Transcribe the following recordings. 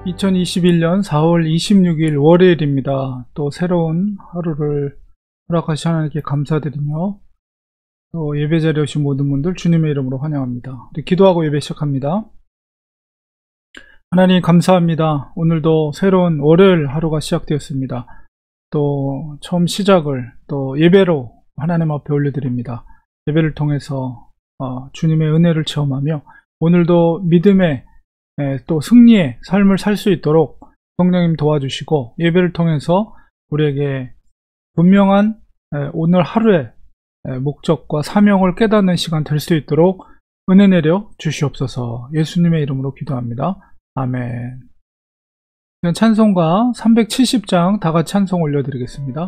2021년 4월 26일 월요일입니다. 또 새로운 하루를 허락하신 하나님께 감사드리며 또 예배 자리에 오신 모든 분들 주님의 이름으로 환영합니다. 우리 기도하고 예배 시작합니다. 하나님 감사합니다. 오늘도 새로운 월요일 하루가 시작되었습니다. 또 처음 시작을 또 예배로 하나님 앞에 올려드립니다. 예배를 통해서 주님의 은혜를 체험하며 오늘도 믿음의 또 승리의 삶을 살 수 있도록 성령님 도와주시고 예배를 통해서 우리에게 분명한 오늘 하루의 목적과 사명을 깨닫는 시간 될 수 있도록 은혜 내려 주시옵소서. 예수님의 이름으로 기도합니다. 아멘. 찬송가 370장 다같이 찬송 올려드리겠습니다.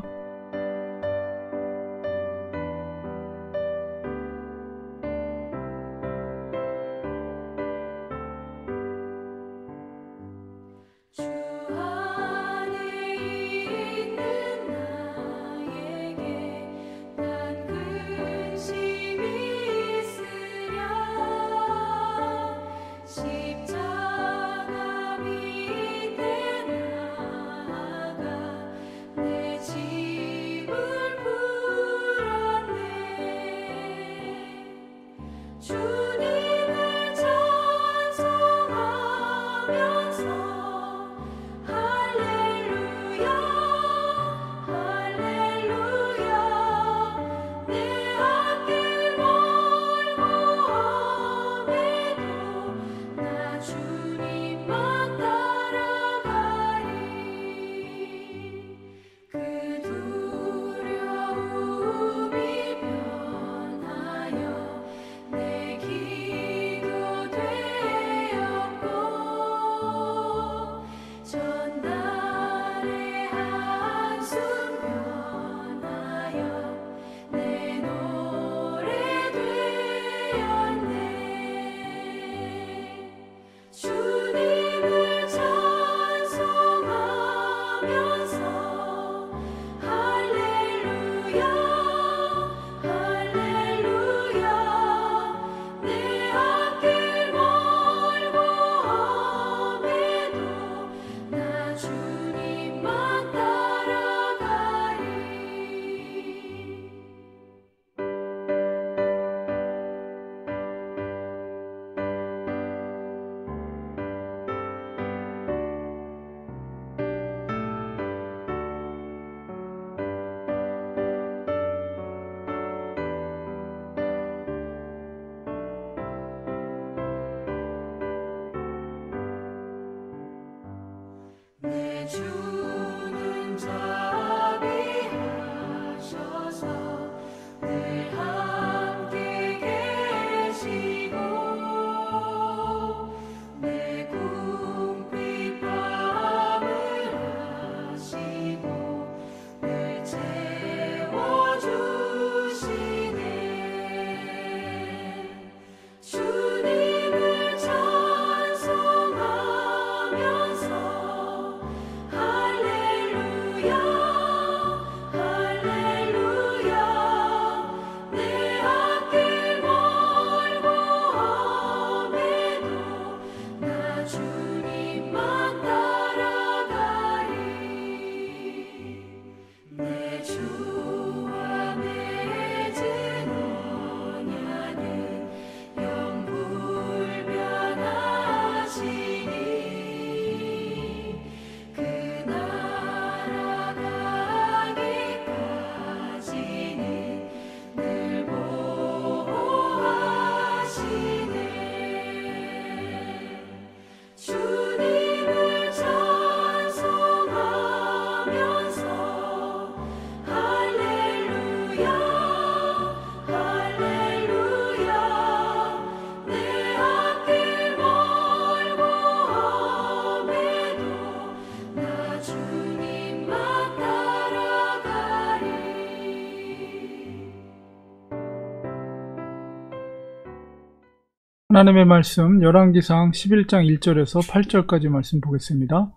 하나님의 말씀 열왕기상 11장 1절에서 8절까지 말씀 보겠습니다.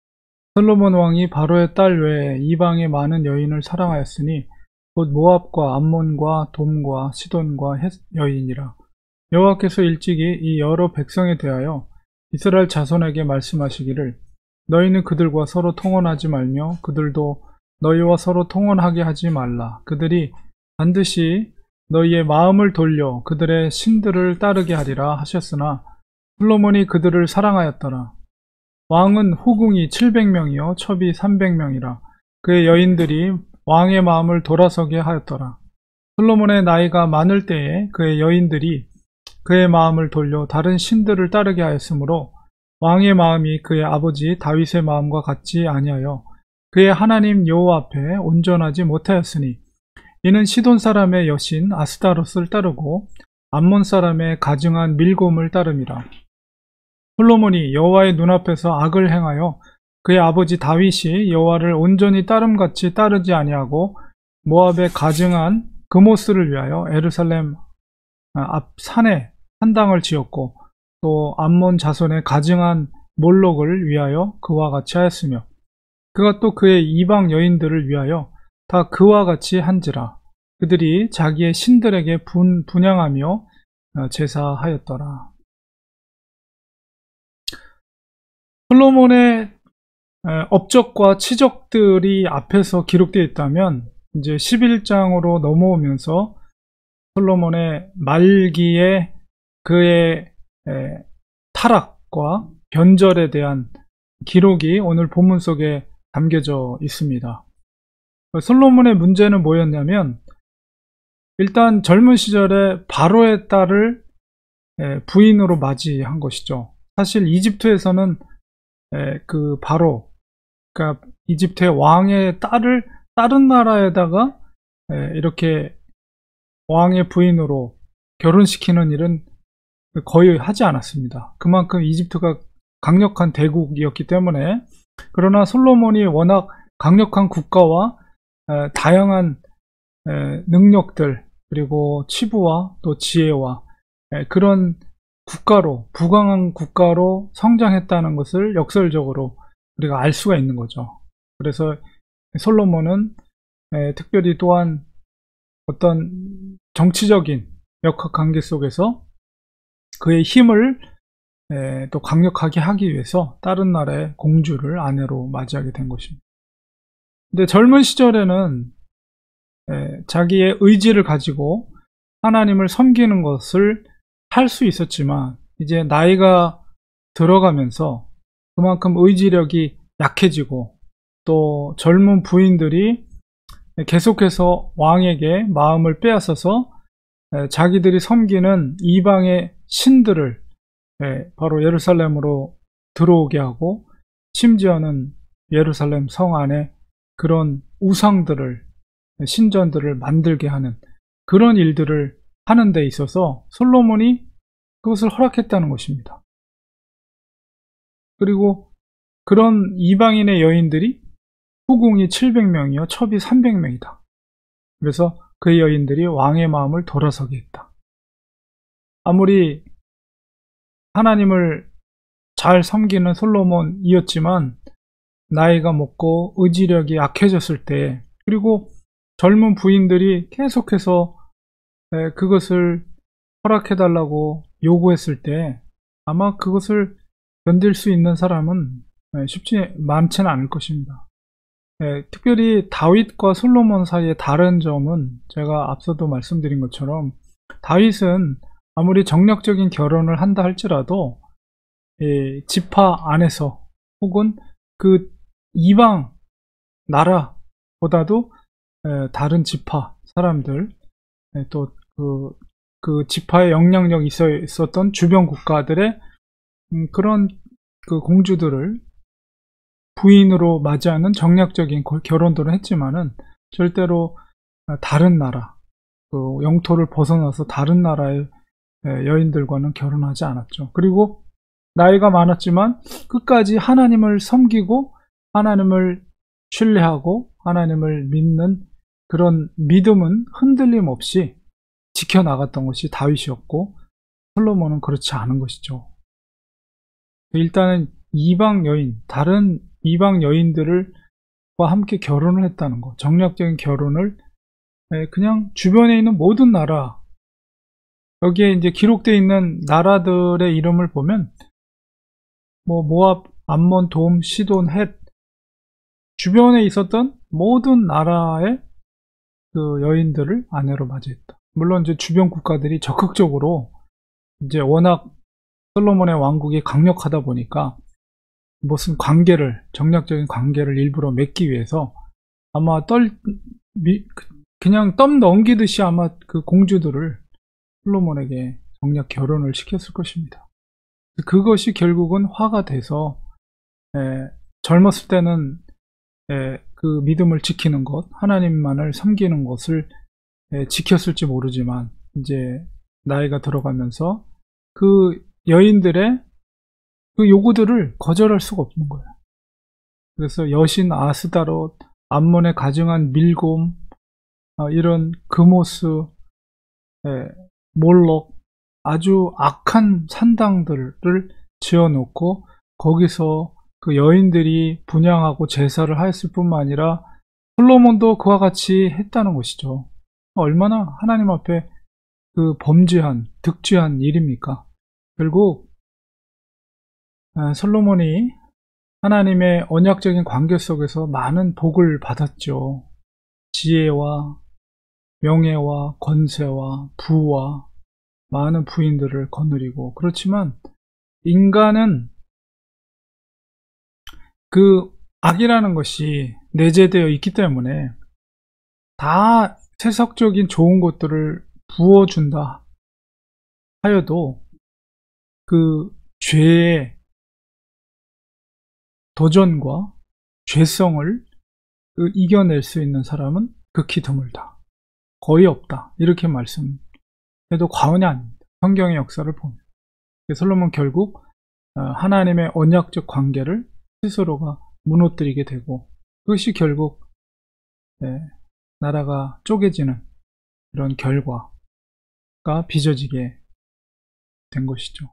솔로몬 왕이 바로의 딸 외에 이방의 많은 여인을 사랑하였으니 곧 모압과 암몬과 돔과 시돈과 헷 여인이라. 여호와께서 일찍이 이 여러 백성에 대하여 이스라엘 자손에게 말씀하시기를 너희는 그들과 서로 통혼하지 말며 그들도 너희와 서로 통혼하게 하지 말라. 그들이 반드시 너희의 마음을 돌려 그들의 신들을 따르게 하리라 하셨으나 솔로몬이 그들을 사랑하였더라. 왕은 후궁이 700명이요 첩이 300명이라. 그의 여인들이 왕의 마음을 돌아서게 하였더라. 솔로몬의 나이가 많을 때에 그의 여인들이 그의 마음을 돌려 다른 신들을 따르게 하였으므로 왕의 마음이 그의 아버지 다윗의 마음과 같지 아니하여 그의 하나님 여호와 앞에 온전하지 못하였으니 이는 시돈 사람의 여신 아스타롯을 따르고 암몬 사람의 가증한 밀곰을 따름이라. 솔로몬이 여호와의 눈앞에서 악을 행하여 그의 아버지 다윗이 여호와를 온전히 따름같이 따르지 아니하고 모압의 가증한 그모스를 위하여 예루살렘 앞 산에 산당을 지었고 또 암몬 자손의 가증한 몰록을 위하여 그와 같이 하였으며 그가 또 그의 이방 여인들을 위하여 다 그와 같이 한지라. 그들이 자기의 신들에게 분향하며 제사하였더라. 솔로몬의 업적과 치적들이 앞에서 기록되어 있다면 이제 11장으로 넘어오면서 솔로몬의 말기에 그의 타락과 변절에 대한 기록이 오늘 본문 속에 담겨져 있습니다. 솔로몬의 문제는 뭐였냐면 일단 젊은 시절에 바로의 딸을 부인으로 맞이한 것이죠. 사실 이집트에서는 그 바로, 그러니까 이집트의 왕의 딸을 다른 나라에다가 이렇게 왕의 부인으로 결혼시키는 일은 거의 하지 않았습니다. 그만큼 이집트가 강력한 대국이었기 때문에. 그러나 솔로몬이 워낙 강력한 국가와 다양한 능력들 그리고 치부와 또 지혜와 그런 국가로, 부강한 국가로 성장했다는 것을 역설적으로 우리가 알 수가 있는 거죠. 그래서 솔로몬은 특별히 또한 어떤 정치적인 역학관계 속에서 그의 힘을 또 강력하게 하기 위해서 다른 나라의 공주를 아내로 맞이하게 된 것입니다. 근데 젊은 시절에는 자기의 의지를 가지고 하나님을 섬기는 것을 할 수 있었지만 이제 나이가 들어가면서 그만큼 의지력이 약해지고 또 젊은 부인들이 계속해서 왕에게 마음을 빼앗아서 자기들이 섬기는 이방의 신들을 바로 예루살렘으로 들어오게 하고 심지어는 예루살렘 성 안에 그런 우상들을 신전들을 만들게 하는 그런 일들을 하는 데 있어서 솔로몬이 그것을 허락했다는 것입니다. 그리고 그런 이방인의 여인들이 후궁이 700명이요 첩이 300명이다. 그래서 그 여인들이 왕의 마음을 돌아서게 했다. 아무리 하나님을 잘 섬기는 솔로몬이었지만 나이가 먹고 의지력이 약해졌을 때 그리고 젊은 부인들이 계속해서 그것을 허락해달라고 요구했을 때 아마 그것을 견딜 수 있는 사람은 쉽지 많지는 않을 것입니다. 특별히 다윗과 솔로몬 사이의 다른 점은 제가 앞서도 말씀드린 것처럼 다윗은 아무리 정략적인 결혼을 한다 할지라도 지파 안에서 혹은 그 이방 나라보다도 다른 지파 사람들 또 그 지파의 영향력이 있었던 주변 국가들의 그런 그 공주들을 부인으로 맞이하는 정략적인 결혼들은 했지만은 절대로 다른 나라, 그 영토를 벗어나서 다른 나라의 여인들과는 결혼하지 않았죠. 그리고 나이가 많았지만 끝까지 하나님을 섬기고 하나님을 신뢰하고 하나님을 믿는 그런 믿음은 흔들림 없이 지켜나갔던 것이 다윗이었고 솔로몬은 그렇지 않은 것이죠. 일단은 이방 여인, 다른 이방 여인들과 함께 결혼을 했다는 것, 정략적인 결혼을 그냥 주변에 있는 모든 나라, 여기에 이제 기록되어 있는 나라들의 이름을 보면 뭐 모압 암몬, 돔, 시돈, 헷 주변에 있었던 모든 나라의 그 여인들을 아내로 맞이했다. 물론 이제 주변 국가들이 적극적으로 이제 워낙 솔로몬의 왕국이 강력하다 보니까 무슨 정략적인 관계를 일부러 맺기 위해서 아마 그냥 덤 넘기듯이 아마 그 공주들을 솔로몬에게 정략 결혼을 시켰을 것입니다. 그것이 결국은 화가 돼서 젊었을 때는 그 믿음을 지키는 것, 하나님만을 섬기는 것을 지켰을지 모르지만 이제 나이가 들어가면서 그 여인들의 그 요구들을 거절할 수가 없는 거예요. 그래서 여신 아스다롯, 암몬에 가증한 밀곰, 이런 그모스, 몰록, 아주 악한 산당들을 지어놓고 거기서 그 여인들이 분향하고 제사를 하였을 뿐만 아니라 솔로몬도 그와 같이 했다는 것이죠. 얼마나 하나님 앞에 그 득죄한 일입니까? 결국 솔로몬이 하나님의 언약적인 관계 속에서 많은 복을 받았죠. 지혜와 명예와 권세와 부와 많은 부인들을 거느리고, 그렇지만 인간은 그 악이라는 것이 내재되어 있기 때문에 다 세속적인 좋은 것들을 부어준다 하여도 그 죄의 도전과 죄성을 이겨낼 수 있는 사람은 극히 드물다. 거의 없다. 이렇게 말씀해도 과언이 아닙니다. 성경의 역사를 보면. 솔로몬 결국 하나님의 언약적 관계를 스스로가 무너뜨리게 되고, 그것이 결국 나라가 쪼개지는 그런 결과가 빚어지게 된 것이죠.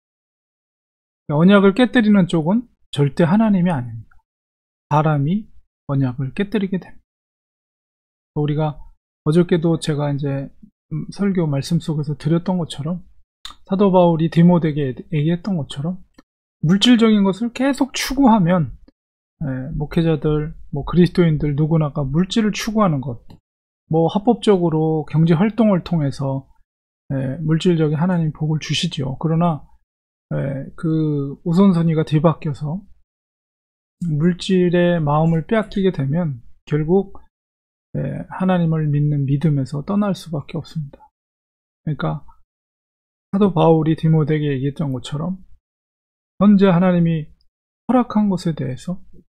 언약을 깨뜨리는 쪽은 절대 하나님이 아닙니다. 사람이 언약을 깨뜨리게 됩니다. 우리가 어저께도 제가 이제 설교 말씀 속에서 드렸던 것처럼, 사도 바울이 디모데에게 얘기했던 것처럼 물질적인 것을 계속 추구하면 목회자들, 그리스도인들 누구나가 물질을 추구하는 것, 합법적으로 경제 활동을 통해서 물질적인 하나님 복을 주시지요. 그러나 그 우선순위가 뒤바뀌어서 물질의 마음을 빼앗기게 되면 결국 하나님을 믿는 믿음에서 떠날 수밖에 없습니다. 그러니까 사도 바울이 디모데에게 얘기했던 것처럼 현재 하나님이 허락한 것에 대해서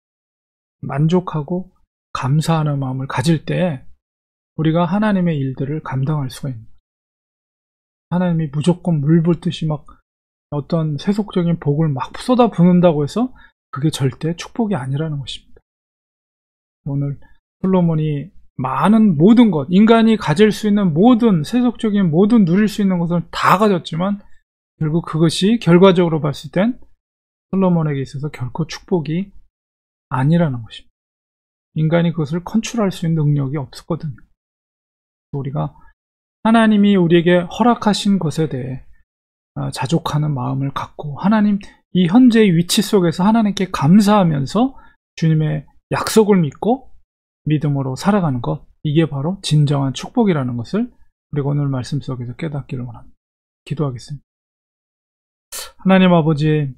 만족하고 감사하는 마음을 가질 때 우리가 하나님의 일들을 감당할 수가 있는 거예요. 하나님이 무조건 물 붓듯이 막 어떤 세속적인 복을 막 쏟아붓는다고 해서 그게 절대 축복이 아니라는 것입니다. 오늘 솔로몬이 많은 모든 것, 인간이 가질 수 있는 모든 세속적인 모든 누릴 수 있는 것을 다 가졌지만 결국 그것이 결과적으로 봤을 땐 솔로몬에게 있어서 결코 축복이 아니라는 것입니다. 인간이 그것을 컨트롤할 수 있는 능력이 없었거든요. 우리가 하나님이 우리에게 허락하신 것에 대해 자족하는 마음을 갖고 하나님 이 현재의 위치 속에서 하나님께 감사하면서 주님의 약속을 믿고 믿음으로 살아가는 것, 이게 바로 진정한 축복이라는 것을 우리가 오늘 말씀 속에서 깨닫기를 원합니다. 기도하겠습니다. 하나님 아버지,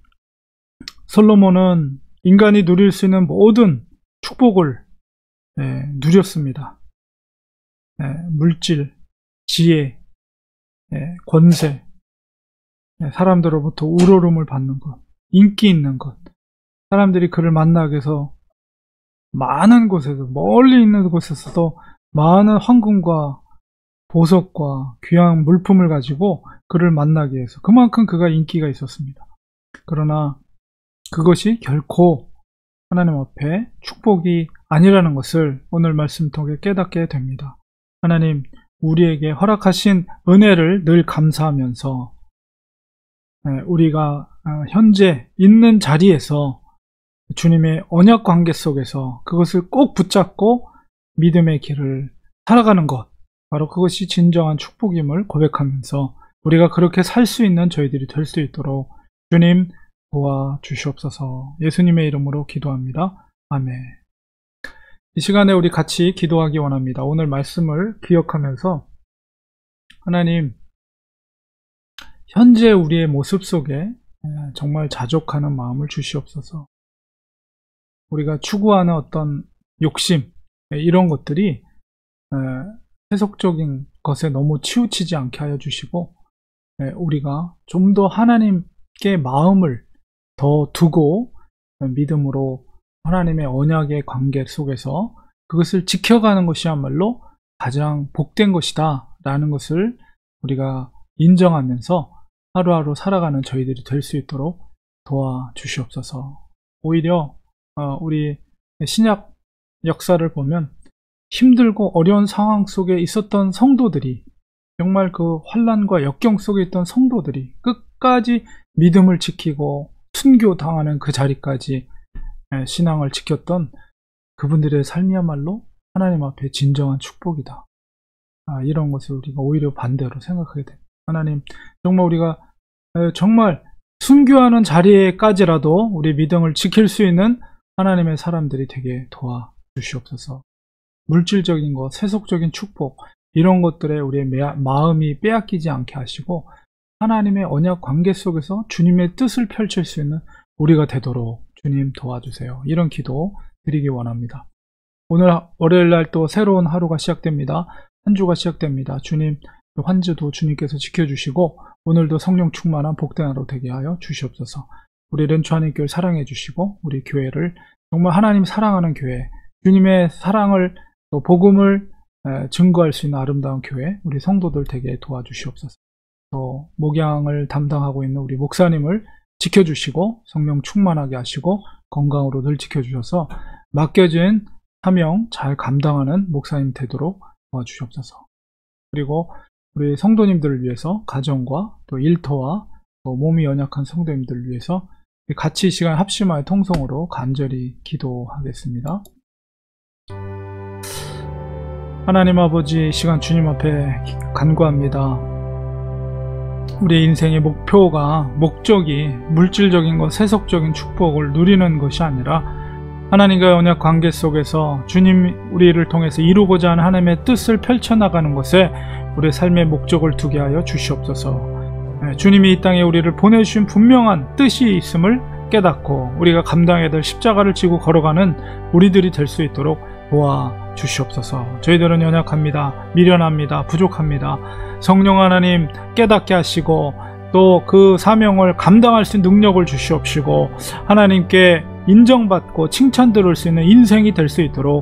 솔로몬은 인간이 누릴 수 있는 모든 축복을 누렸습니다. 물질, 지혜, 권세, 사람들로부터 우러름을 받는 것, 인기 있는 것, 사람들이 그를 만나기 위해서 많은 곳에서, 멀리 있는 곳에서도 많은 황금과 보석과 귀한 물품을 가지고 그를 만나기 위해서 그만큼 그가 인기가 있었습니다. 그러나 그것이 결코 하나님 앞에 축복이 아니라는 것을 오늘 말씀 통해 깨닫게 됩니다. 하나님, 우리에게 허락하신 은혜를 늘 감사하면서 우리가 현재 있는 자리에서 주님의 언약 관계 속에서 그것을 꼭 붙잡고 믿음의 길을 살아가는 것, 바로 그것이 진정한 축복임을 고백하면서 우리가 그렇게 살 수 있는 저희들이 될 수 있도록 주님 도와주시옵소서. 예수님의 이름으로 기도합니다. 아멘. 이 시간에 우리 같이 기도하기 원합니다. 오늘 말씀을 기억하면서 하나님, 현재 우리의 모습 속에 정말 자족하는 마음을 주시옵소서. 우리가 추구하는 어떤 욕심, 이런 것들이 세속적인 것에 너무 치우치지 않게 하여 주시고, 우리가 좀 더 하나님께 마음을 더 두고 믿음으로 하나님의 언약의 관계 속에서 그것을 지켜가는 것이야말로 가장 복된 것이다 라는 것을 우리가 인정하면서 하루하루 살아가는 저희들이 될 수 있도록 도와주시옵소서. 오히려 우리 신약 역사를 보면 힘들고 어려운 상황 속에 있었던 성도들이, 정말 그 환난과 역경 속에 있던 성도들이 끝까지 믿음을 지키고 순교당하는 그 자리까지 신앙을 지켰던 그분들의 삶이야말로 하나님 앞에 진정한 축복이다. 이런 것을 우리가 오히려 반대로 생각하게 됩니다. 하나님, 정말 우리가 정말 순교하는 자리에까지라도 우리 믿음을 지킬 수 있는 하나님의 사람들이 되게 도와주시옵소서. 물질적인 것, 세속적인 축복, 이런 것들에 우리의 마음이 빼앗기지 않게 하시고 하나님의 언약 관계 속에서 주님의 뜻을 펼칠 수 있는 우리가 되도록 주님 도와주세요. 이런 기도 드리기 원합니다. 오늘 월요일날 또 새로운 하루가 시작됩니다. 한 주가 시작됩니다. 주님, 한 주도 주님께서 지켜주시고 오늘도 성령 충만한 복된 하루 되게 하여 주시옵소서. 우리 렌추하님교회 사랑해 주시고 우리 교회를 정말 하나님 사랑하는 교회, 주님의 사랑을 또 복음을 증거할 수 있는 아름다운 교회, 우리 성도들 되게 도와주시옵소서. 또 목양을 담당하고 있는 우리 목사님을 지켜주시고 성령 충만하게 하시고 건강으로 늘 지켜주셔서 맡겨진 사명 잘 감당하는 목사님 되도록 도와주시옵소서. 그리고 우리 성도님들을 위해서 가정과 또 일터와 또 몸이 연약한 성도님들을 위해서 같이 이 시간 합심하여 통성으로 간절히 기도하겠습니다. 하나님 아버지, 이 시간 주님 앞에 간구합니다. 우리의 인생의 목적이 물질적인 것, 세속적인 축복을 누리는 것이 아니라 하나님과의 언약 관계 속에서 주님 우리를 통해서 이루고자 하는 하나님의 뜻을 펼쳐나가는 것에 우리의 삶의 목적을 두게 하여 주시옵소서. 주님이 이 땅에 우리를 보내주신 분명한 뜻이 있음을 깨닫고 우리가 감당해야 될 십자가를 지고 걸어가는 우리들이 될 수 있도록 도와주시옵소서. 저희들은 연약합니다. 미련합니다. 부족합니다. 성령 하나님 깨닫게 하시고 또 그 사명을 감당할 수 있는 능력을 주시옵시고 하나님께 인정받고 칭찬 들을 수 있는 인생이 될 수 있도록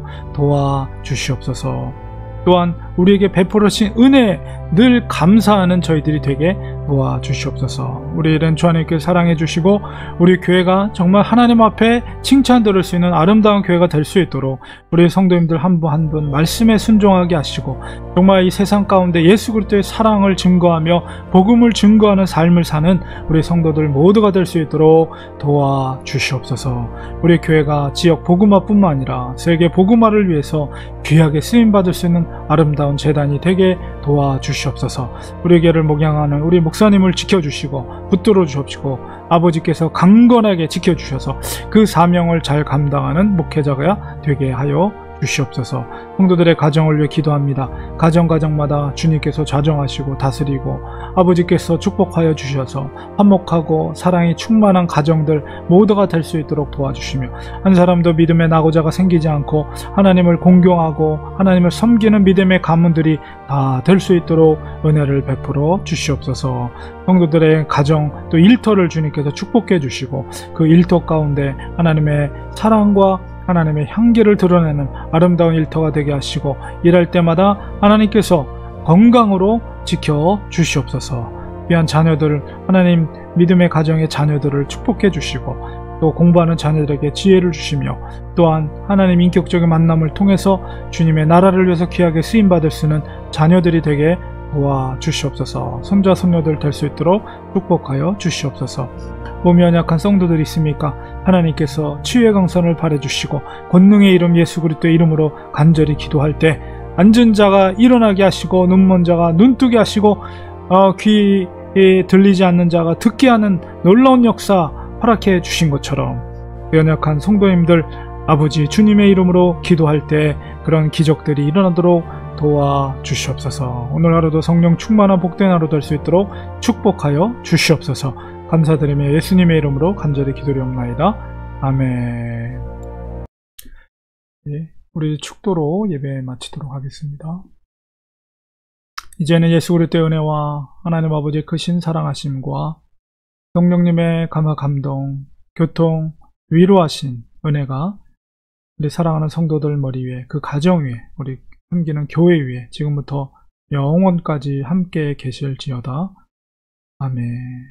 도와주시옵소서. 또한 우리에게 베풀으신 은혜 늘 감사하는 저희들이 되게 도와주시옵소서. 우리 렌추하님께 사랑해 주시고 우리 교회가 정말 하나님 앞에 칭찬 들을 수 있는 아름다운 교회가 될 수 있도록 우리 성도님들 한 분 한 분 말씀에 순종하게 하시고 정말 이 세상 가운데 예수 그리스도의 사랑을 증거하며 복음을 증거하는 삶을 사는 우리 성도들 모두가 될 수 있도록 도와주시옵소서. 우리 교회가 지역 복음화뿐만 아니라 세계 복음화를 위해서 귀하게 쓰임받을 수 있는 아름다운 재단이 되게 도와주시옵소서. 우리 교회를 목양하는 우리 목사님을 지켜주시고 붙들어 주시옵시고 아버지께서 강건하게 지켜주셔서 그 사명을 잘 감당하는 목회자가 되게 하여 주시옵소서. 성도들의 가정을 위해 기도합니다. 가정마다 주님께서 좌정하시고 다스리고 아버지께서 축복하여 주셔서 화목하고 사랑이 충만한 가정들 모두가 될 수 있도록 도와주시며 한 사람도 믿음의 낙오자가 생기지 않고 하나님을 공경하고 하나님을 섬기는 믿음의 가문들이 다 될 수 있도록 은혜를 베풀어 주시옵소서. 성도들의 가정 또 일터를 주님께서 축복해 주시고 그 일터 가운데 하나님의 사랑과 하나님의 향기를 드러내는 아름다운 일터가 되게 하시고 일할 때마다 하나님께서 건강으로 지켜 주시옵소서. 귀한 자녀들, 하나님 믿음의 가정의 자녀들을 축복해 주시고 또 공부하는 자녀들에게 지혜를 주시며 또한 하나님 인격적인 만남을 통해서 주님의 나라를 위해서 귀하게 쓰임받을 수 있는 자녀들이 되게 도와주시옵소서. 손자 손녀들 될 수 있도록 축복하여 주시옵소서. 몸이 연약한 성도들이 있습니까? 하나님께서 치유의 강선을 발해주시고 권능의 이름 예수 그리스도의 이름으로 간절히 기도할 때 앉은 자가 일어나게 하시고 눈먼 자가 눈뜨게 하시고 귀에 들리지 않는 자가 듣게 하는 놀라운 역사 허락해 주신 것처럼 연약한 성도님들 아버지 주님의 이름으로 기도할 때 그런 기적들이 일어나도록 도와주시옵소서. 오늘 하루도 성령 충만한 복된 하루 될 수 있도록 축복하여 주시옵소서. 감사드리며 예수님의 이름으로 간절히 기도드리옵나이다. 아멘. 예, 우리 축도로 예배 마치도록 하겠습니다. 이제는 예수 그리스도의 은혜와 하나님 아버지의 크신 사랑하심과 성령님의 감화 감동, 교통, 위로하신 은혜가 우리 사랑하는 성도들 머리 위에, 그 가정 위에, 우리 섬기는 교회 위에 지금부터 영원까지 함께 계실지어다. 아멘.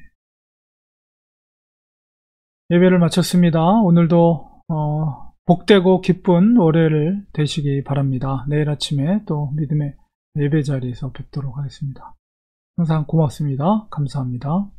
예배를 마쳤습니다. 오늘도 복되고 기쁜 월요일 되시기 바랍니다. 내일 아침에 또 믿음의 예배 자리에서 뵙도록 하겠습니다. 항상 고맙습니다. 감사합니다.